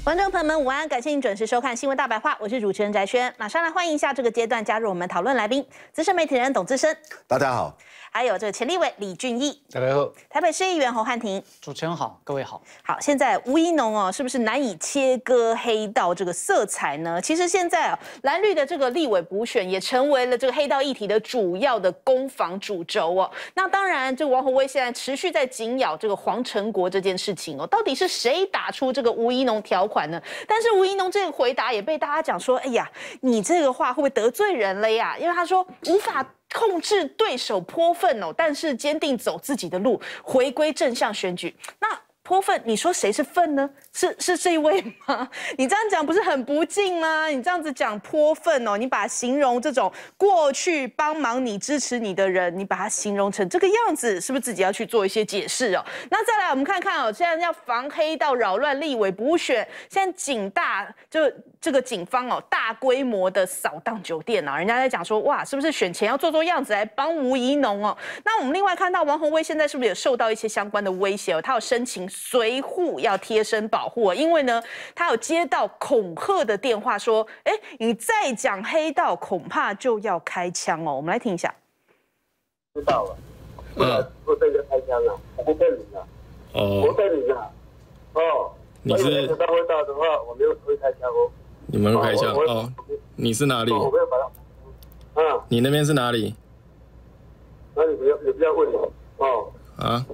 观众朋友们，午安！感谢您准时收看《新闻大白话》，我是主持人翟轩。马上来欢迎一下这个阶段加入我们讨论来宾，资深媒体人董自生， 大家好； 还有这个前立委李俊毅， 大家好； 台北市议员侯汉廷， 主持人好，各位好。 好，现在吴怡农哦，是不是难以切割黑道这个色彩呢？其实现在啊，蓝绿的这个立委补选也成为了这个黑道议题的主要的攻防主轴哦。那当然，这个王宏威现在持续在紧咬这个黄成国这件事情哦，到底是谁打出这个吴怡农条款呢？但是吴怡农这个回答也被大家讲说，哎呀，你这个话会不会得罪人了呀？因为他说无法控制对手泼粪哦，但是坚定走自己的路，回归正向选举。那泼粪，你说谁是粪呢？是这一位吗？你这样讲不是很不敬吗？你这样子讲泼粪哦，你把它形容这种过去帮忙你、支持你的人，你把它形容成这个样子，是不是自己要去做一些解释哦？那再来我们看看哦，现在要防黑道扰乱立委补选，现在这个警方哦，大规模的扫荡酒店啊，人家在讲说哇，是不是选前要做样子来帮吴怡农哦？那我们另外看到王宏威现在是不是也受到一些相关的威胁哦？他有申请随护要贴身保护，因为呢，他有接到恐吓的电话，说，哎，你再讲黑道，恐怕就要开枪哦。我们来听一下。 知道了，不被人开枪了，我不被你了，我被你了，哦， 你是知道味道的话，我没有会开枪哦。 你们会开枪哦？你是哪里？ 我没有把它， 你那边是哪里？ 那你不要问我哦。 啊？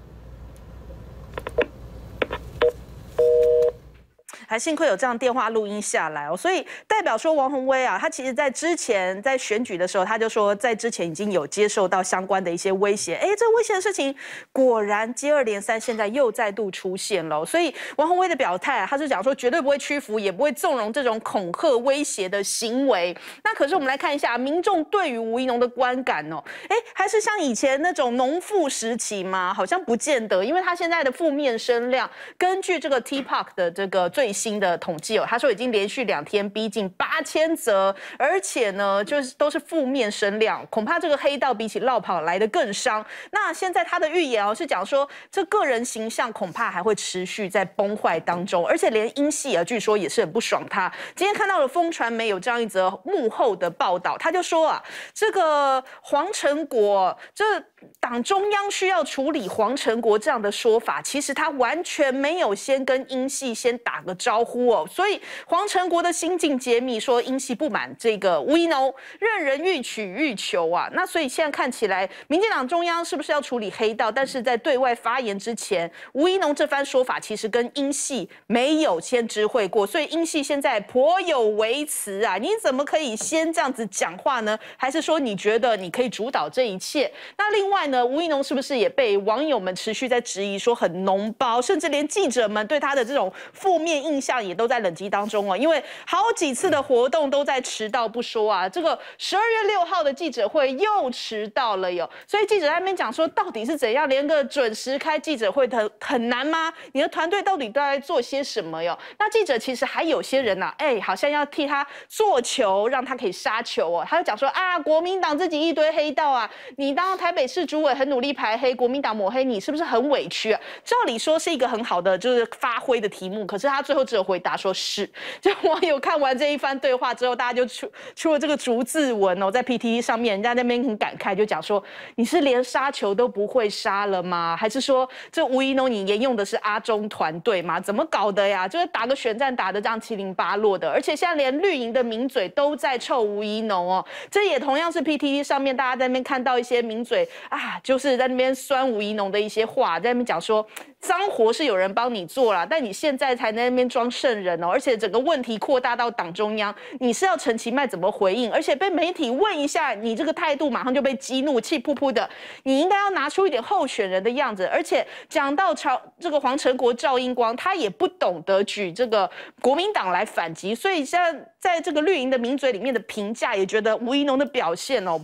还幸亏有这样电话录音下来哦，所以代表说王宏威啊，他其实在之前在选举的时候，他就说在之前已经有接受到相关的一些威胁，哎，这威胁的事情果然接二连三，现在又再度出现了。所以王宏威的表态，他是讲说绝对不会屈服，也不会纵容这种恐吓威胁的行为。那可是我们来看一下民众对于吴怡农的观感哦，哎，还是像以前那种农妇时期吗？好像不见得，因为他现在的负面声量，根据这个 TPOC 的这个最新的统计哦，他说已经连续2天逼近8000则，而且呢，就是都是负面声量，恐怕这个黑道比起落跑来得更伤。那现在他的预言哦是讲说，这个人形象恐怕还会持续在崩坏当中，而且连英系啊，据说也是很不爽他。今天看到了风传媒有这样一则幕后的报道，他就说啊，这个黄成国这党中央需要处理黄成国这样的说法，其实他完全没有先跟英系先打个招呼哦，所以黄成国的心境揭秘说英系不满这个吴怡农，任人欲取欲求啊。那所以现在看起来，民进党中央是不是要处理黑道？但是在对外发言之前，吴怡农这番说法其实跟英系没有先知会过，所以英系现在颇有微词啊。你怎么可以先这样子讲话呢？还是说你觉得你可以主导这一切？那另外呢，吴怡农是不是也被网友们持续在质疑说很脓包，甚至连记者们对他的这种负面印象也都在冷积当中哦，因为好几次的活动都在迟到不说啊，这个12月6号的记者会又迟到了哟，所以记者在那边讲说到底是怎样，连个准时开记者会很难吗？你的团队到底都在做些什么哟？那记者其实还有些人啊，好像要替他做球，让他可以杀球哦，他就讲说啊，国民党自己一堆黑道啊，你当台北市主委很努力排黑，国民党抹黑你，是不是很委屈啊？照理说是一个很好的就是发挥的题目，可是他最后只有回答说是。就网友看完这一番对话之后，大家就出了这个逐字文哦，在 PTT 上面，人家那边很感慨，就讲说你是连杀球都不会杀了吗？还是说这吴怡农你沿用的是阿中团队吗？怎么搞的呀？就是打个选战打得这样七零八落的，而且现在连绿营的名嘴都在臭吴怡农哦，这也同样是 PTT 上面大家在那边看到一些名嘴啊，就是在那边酸吴怡农的一些话，在那边讲说脏活是有人帮你做啦，但你现在才在那边装圣人哦，而且整个问题扩大到党中央，你是要陈其迈怎么回应？而且被媒体问一下，你这个态度马上就被激怒，气噗噗的。你应该要拿出一点候选人的样子。而且讲到这个黄成国、赵英光，他也不懂得举这个国民党来反击，所以现在在这个绿营的名嘴里面的评价，也觉得吴怡农的表现哦。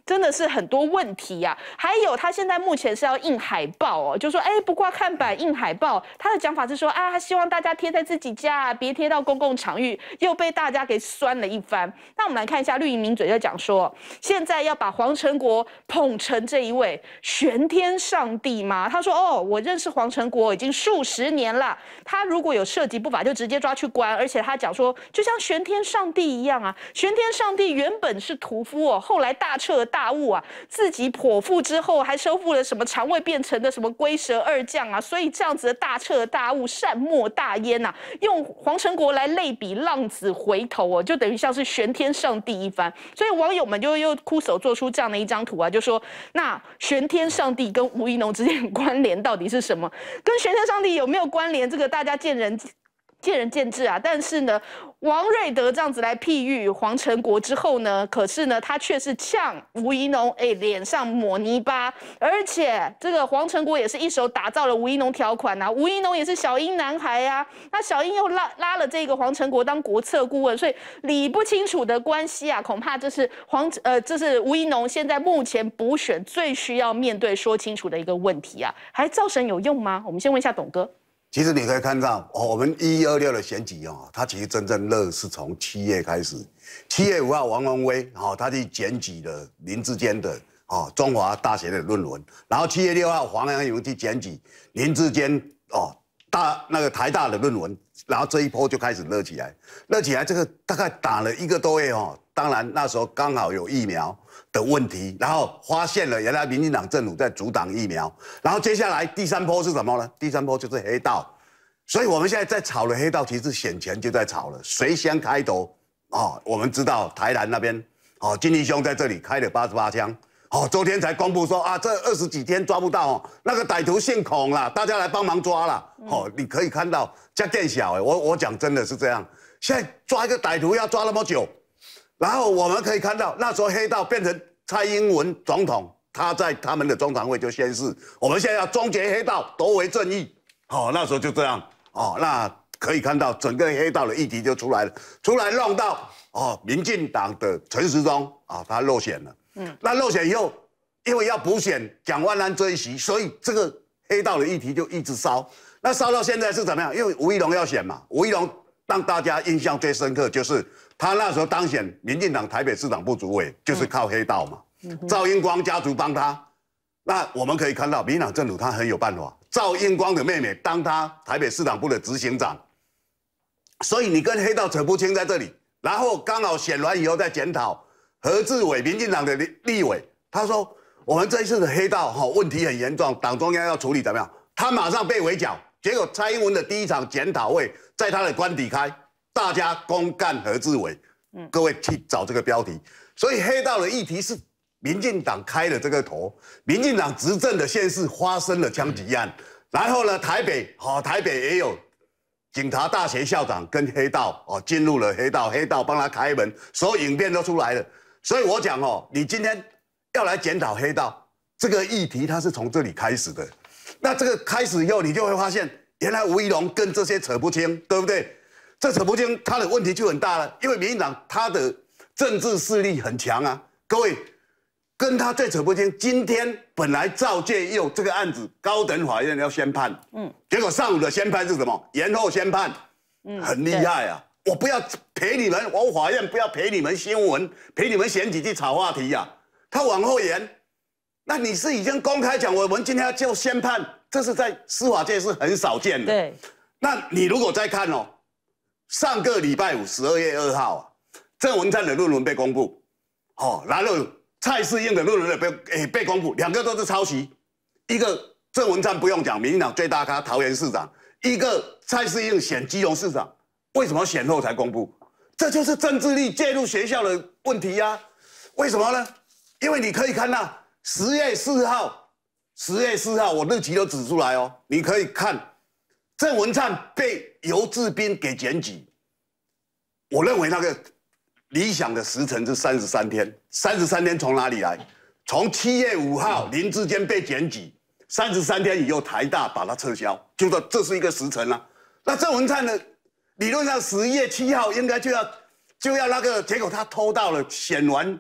真的是很多问题呀。还有他现在目前是要印海报哦，就说不挂看板印海报，他的讲法是说他希望大家贴在自己家，别贴到公共场域，又被大家给酸了一番。那我们来看一下绿营名嘴就讲说，现在要把黄成国捧成这一位玄天上帝吗？他说我认识黄成国已经数十年了，他如果有涉及不法就直接抓去关，而且他讲说就像玄天上帝一样啊，玄天上帝原本是屠夫后来大彻大悟啊，自己剖腹之后还收复了什么肠胃变成的什么龟蛇二将啊，所以这样子的大彻大悟善莫大焉啊，用黄成国来类比浪子回头就等于像是玄天上帝一番，所以网友们就又哭手做出这样的一张图啊，就说那玄天上帝跟吴怡农之间的关联到底是什么？跟玄天上帝有没有关联？这个大家见仁见智啊。但是呢，王瑞德这样子来譬喻黄成国之后呢，可是呢，他却是呛吴怡农脸上抹泥巴，而且这个黄成国也是一手打造了吴怡农条款啊，吴怡农也是小英男孩啊，那小英又拉了这个黄成国当国策顾问，所以理不清楚的关系啊，恐怕这是这是吴怡农现在目前补选最需要面对说清楚的一个问题啊，还造神有用吗？我们先问一下董哥。 其实你可以看到，我们1126的选举它其实真正热是从7月开始。7月5号，王文威他去检举了林志坚的中华大学的论文，然后7月6号，黄洋勇去检举林志坚台大的论文，然后这一波就开始热起来，这个大概打了1个多月当然那时候刚好有疫苗的问题，然后发现了原来民进党政府在阻挡疫苗，然后接下来第3波是什么呢？第3波就是黑道，所以我们现在在炒的黑道，其实选前就在炒了，谁先开头我们知道台南那边金义兄在这里开了88枪，昨天才公布说这20几天抓不到那个歹徒姓孔啦，大家来帮忙抓啦。你可以看到这更小我讲真的是这样，现在抓一个歹徒要抓那么久。然后我们可以看到，那时候黑道变成蔡英文总统，他在他们的中常会就宣誓，我们现在要终结黑道，夺回正义。那时候就这样那可以看到整个黑道的议题就出来了，弄到民进党的陈时中他落选了。那落选以后，因为要补选蒋万安这一席，所以这个黑道的议题就一直烧。那烧到现在是怎么样？因为吴怡农要选嘛，吴怡农让大家印象最深刻就是他那时候当选民进党台北市党部主委，就是靠黑道嘛。赵英光家族帮他，那我们可以看到民进党政府他很有办法。赵英光的妹妹当他台北市党部的执行长，所以你跟黑道扯不清在这里。然后刚好选完以后再检讨，何志伟民进党的立委，他说我们这一次的黑道问题很严重，党中央要处理怎么样？他马上被围剿，结果蔡英文的第一场检讨会在他的官邸开，大家公干何志伟。各位去找这个标题，所以黑道的议题是民进党开了这个头，民进党执政的县市发生了枪击案，然后呢，台北也有警察大学校长跟黑道进入了黑道帮他开门，所有影片都出来了。所以我讲你今天要来检讨黑道这个议题，它是从这里开始的。那这个开始以后，你就会发现，原来吴怡农跟这些扯不清，对不对？这扯不清，他的问题就很大了，因为民进党他的政治势力很强啊。各位，跟他最扯不清。今天本来赵介佑这个案子，高等法院要宣判，结果上午的宣判是什么？延后宣判，很厉害啊！我不要陪你们，我法院不要陪你们新闻，陪你们选举去炒话题啊。他往后延，那你是已经公开讲，我们今天要就宣判，这是在司法界是很少见的。 对， 那你如果再看上个礼拜5，12月2号郑文灿的论文被公布，然后蔡适应的论文也被公布，两个都是抄袭。一个郑文灿不用讲，民进党最大咖桃园市长；一个蔡适应选基隆市长，为什么选后才公布？这就是政治力介入学校的问题呀。为什么呢？因为你可以看到10月4号，我日期都指出来你可以看。郑文灿被游志斌给检举，我认为那个理想的时程是33天。33天从哪里来？从7月5号林志坚被检举，33天以后台大把它撤销，就说这是一个时程啊。那郑文灿呢，理论上11月7号应该就要那个，结果他拖到了选完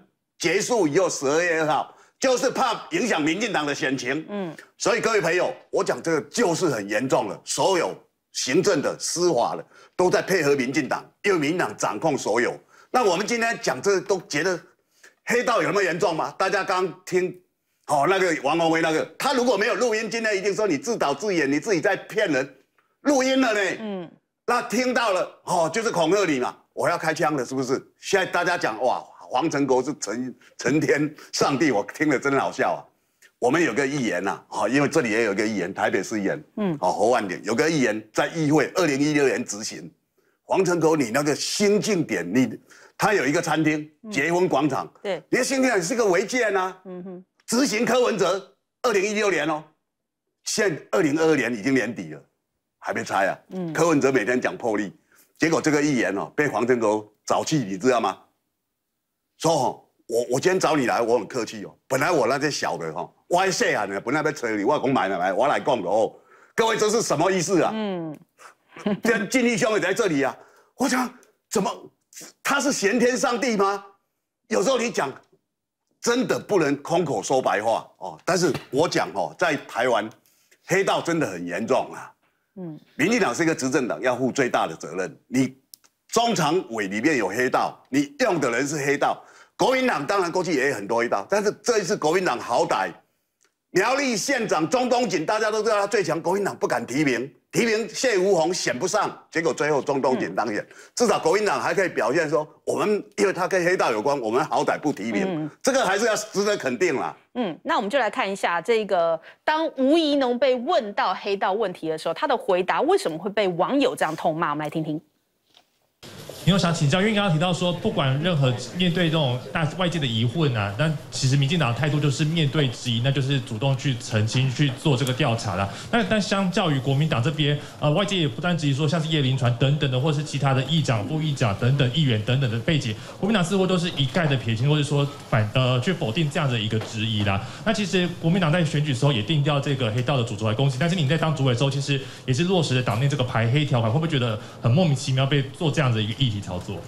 结束以后12月2号，就是怕影响民进党的选情。所以各位朋友，我讲这个就是很严重了，所有行政的、司法的都在配合民进党，因为民进党掌控所有。那我们今天讲这个都觉得黑道有那么严重吗？大家刚听。那个王宏威那个，他如果没有录音，今天一定说你自导自演，你自己在骗人。录音了呢，那听到了，就是恐吓你嘛，我要开枪了，是不是？现在大家讲哇，黄成国是成天上帝，我听了真好笑啊。我们有个议员呐，因为这里也有个议员，台北市议员，侯万典有个议员在议会2016年执行，黄成国你那个新庆典，他有一个餐厅，结婚广场，对，你的新庆典是个违建啊，执行柯文哲，2016年哦，现在2022年已经年底了，还没拆啊。柯文哲每天讲破例，结果这个议员被黄成国找去，你知道吗？说我今天找你来，我很客气哦。本来我那些小的我还细汉呢，本来要找你，我讲买来，我来讲哦。各位这是什么意思啊？这进义兄也在这里啊。我想怎么他是玄天上帝吗？有时候你讲。真的不能空口说白话哦，但是我讲在台湾，黑道真的很严重啊。民进党是一个执政党，要负最大的责任。你中常委里面有黑道，你用的人是黑道。国民党当然过去也有很多黑道，但是这一次国民党好歹，苗栗县长钟东锦大家都知道他最强，国民党不敢提名谢吴鸿选不上，结果最后钟东锦当选，至少国民党还可以表现说，我们因为他跟黑道有关，我们好歹不提名，这个还是要值得肯定啦。 那我们就来看一下这个，当吴怡农被问到黑道问题的时候，他的回答为什么会被网友这样痛骂？我们来听听。 你有想请教，因为刚刚提到说，不管任何面对这种外界的疑问啊，但其实民进党的态度就是面对质疑，那就是主动去澄清、去做这个调查啦。但相较于国民党这边，外界也不断质疑说，像是叶林传等等的，或是其他的议长、副议长等等议员等等的背景，国民党似乎都是一概的撇清，或是说去否定这样的一个质疑啦。那其实国民党在选举时候也定调这个黑道的主轴来攻击，但是你在当主委的时候，其实也是落实了党内这个排黑条款，会不会觉得很莫名其妙被做这样的一个议题操作？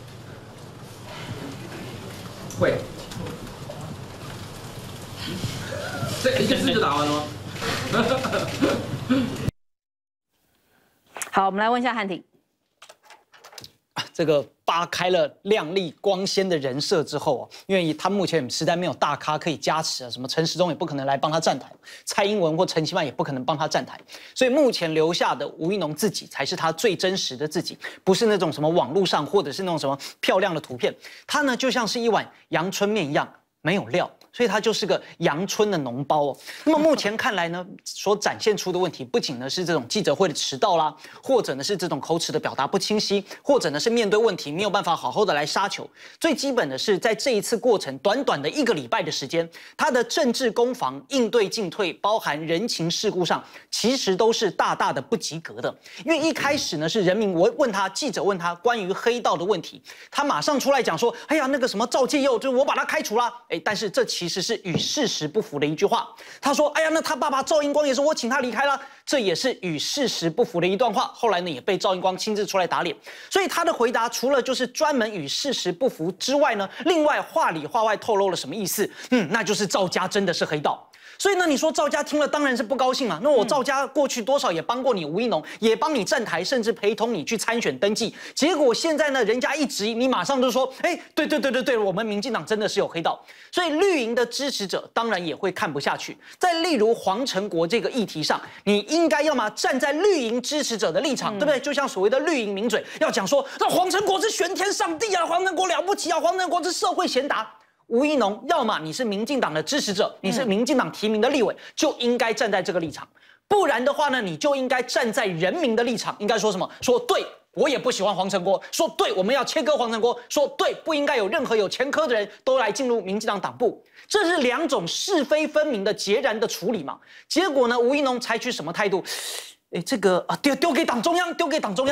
会，这一件事就打完了吗？ 好，我们来问一下汉庭。 这个扒开了亮丽光鲜的人设之后因为他目前实在没有大咖可以加持什么陈时中也不可能来帮他站台，蔡英文或陈其迈也不可能帮他站台，所以目前留下的吴怡农自己才是他最真实的自己，不是那种什么网络上或者是那种什么漂亮的图片，他呢就像是一碗阳春面一样没有料。所以它就是个阳春的脓包那么目前看来呢，所展现出的问题，不仅呢是这种记者会的迟到啦，或者呢是这种口齿的表达不清晰，或者呢是面对问题没有办法好好的来杀球。最基本的是，在这一次过程短短的1个礼拜的时间，他的政治攻防、应对进退，包含人情世故上，其实都是大大的不及格的。因为一开始呢是人民记者问他关于黑道的问题，他马上出来讲说，哎呀那个什么赵介佑，就是我把他开除啦。但是这其实是与事实不符的一句话。他说：“哎呀，那他爸爸赵英光也是我请他离开了，这也是与事实不符的一段话。”后来呢，也被赵英光亲自出来打脸。所以他的回答除了就是专门与事实不符之外呢，另外话里话外透露了什么意思？那就是赵家真的是黑道。所以呢，你说赵家听了当然是不高兴嘛。那我赵家过去多少也帮过你吴怡农，也帮你站台，甚至陪同你去参选登记。结果现在呢，人家一质疑，你马上就说，对，我们民进党真的是有黑道。所以绿营的支持者当然也会看不下去。在例如黄成国这个议题上，你应该要么站在绿营支持者的立场，对不对？就像所谓的绿营名嘴，要讲说，那黄成国是玄天上帝啊，黄成国了不起啊，黄成国是社会贤达。吴怡农，要么你是民进党的支持者，你是民进党提名的立委，就应该站在这个立场；不然的话呢，你就应该站在人民的立场，应该说什么？说对，我也不喜欢黄成国；说对，我们要切割黄成国；说对，不应该有任何有前科的人都来进入民进党党部。这是两种是非分明的截然的处理嘛。结果呢，吴怡农采取什么态度？这个丢给党中央，丢给党中央。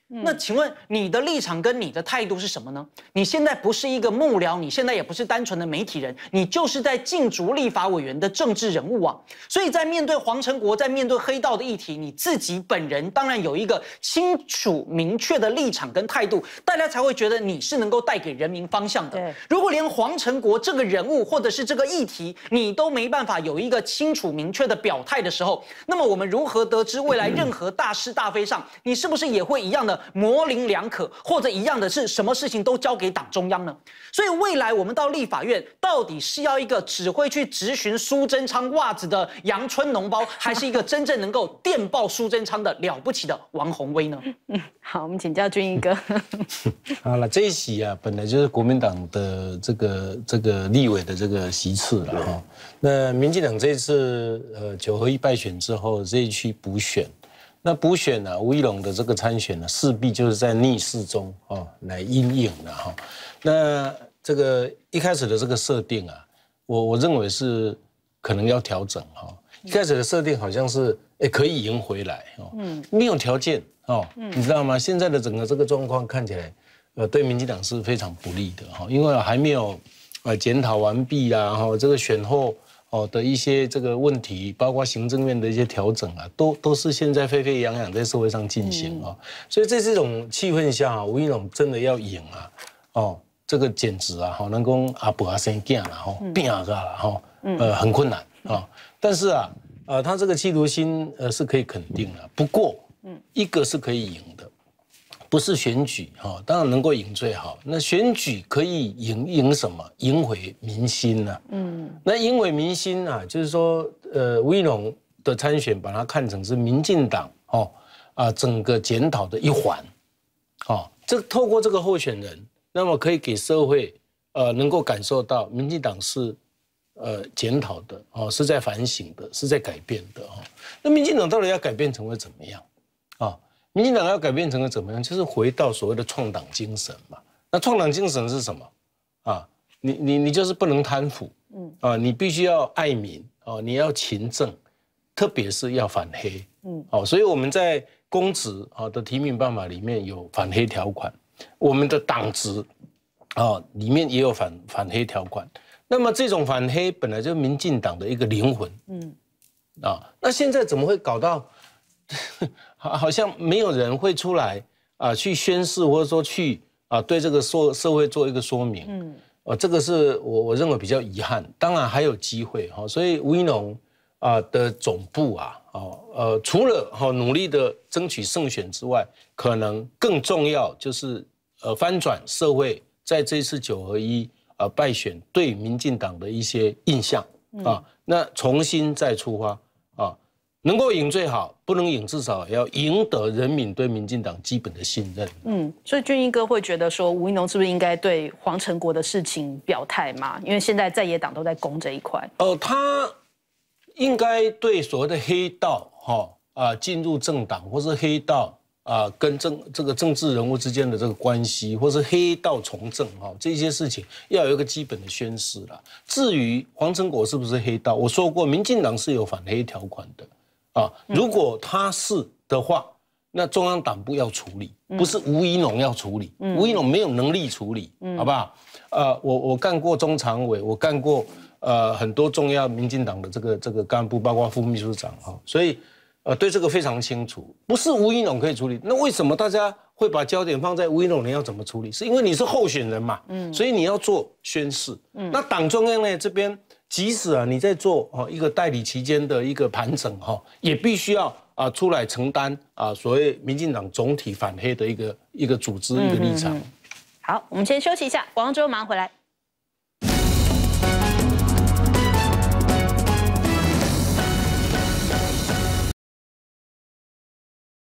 那请问你的立场跟你的态度是什么呢？你现在不是一个幕僚，你现在也不是单纯的媒体人，你就是在竞逐立法委员的政治人物啊！所以在面对黄成国，在面对黑道的议题，你自己本人当然有一个清楚明确的立场跟态度，大家才会觉得你是能够带给人民方向的。如果连黄成国这个人物或者是这个议题，你都没办法有一个清楚明确的表态的时候，那么我们如何得知未来任何大是大非上，你是不是也会一样的模棱两可，或者一样的是什么事情都交给党中央呢？所以未来我们到立法院，到底是要一个只会去质询苏贞昌袜子的阳春脓包，还是一个真正能够电报苏贞昌的了不起的王宏威呢？ 好，我们请教俊逸哥。 好了，这一席啊，本来就是国民党的这个立委的这个席次了哈。那民进党这一次9合1败选之后，这一区补选。那补选呢，吴怡农的这个参选呢，势必就是在逆势中来因应的哈。那这个一开始的这个设定啊，我认为是可能要调整哈。一开始的设定好像是可以赢回来没有条件你知道吗？现在的整个这个状况看起来，对民进党是非常不利的哈，因为还没有检讨完毕啦这个选后。的一些这个问题，包括行政院的一些调整啊，都是现在沸沸扬扬在社会上进行所以在这种气氛下吴怡农真的要赢这个简直能够阿伯阿生囝啦拼啊啦很困难但是他这个企图心是可以肯定的，不过一个是可以赢的。不是选举当然能够赢最好。那选举可以赢什么？赢回民心呢？那赢回民心就是说，吴怡农的参选，把它看成是民进党整个检讨的一环，这透过这个候选人，那么可以给社会能够感受到民进党是检讨的是在反省的，是在改变的那民进党到底要改变成为怎么样民进党要改变成个怎么样？就是回到所谓的创党精神嘛。那创党精神是什么？你就是不能贪腐，你必须要爱民，你要勤政，特别是要反黑，所以我们在公职的提名办法里面有反黑条款，我们的党职里面也有反黑条款。那么这种反黑本来就是民进党的一个灵魂，那现在怎么会搞到？好像没有人会出来去宣示，或者说去对这个社会做一个说明。这个是我认为比较遗憾。当然还有机会所以吴怡农的总部除了努力的争取胜选之外，可能更重要就是翻转社会在这次9合1败选对民进党的一些印象那重新再出发能够赢最好，不能赢至少也要赢得人民对民进党基本的信任。 所以俊逸哥会觉得说，吴怡农是不是应该对黄成国的事情表态嘛？因为现在在野党都在攻这一块。 他应该对所谓的黑道进入政党，或是黑道跟这个政治人物之间的这个关系，或是黑道从政这些事情，要有一个基本的宣示啦。至于黄成国是不是黑道，我说过，民进党是有反黑条款的。如果他是的话，那中央党部要处理，不是吴怡农要处理。吴怡农没有能力处理，好不好？我干过中常委，我干过很多重要民进党的这个干部，包括副秘书长所以对这个非常清楚，不是吴怡农可以处理。那为什么大家会把焦点放在吴怡农你要怎么处理？是因为你是候选人嘛，所以你要做宣示。那党中央呢这边。即使你在做一个代理期间的一个盘整也必须要出来承担所谓民进党总体反黑的一个组织一个立场。 好，我们先休息一下，广告之后马上回来。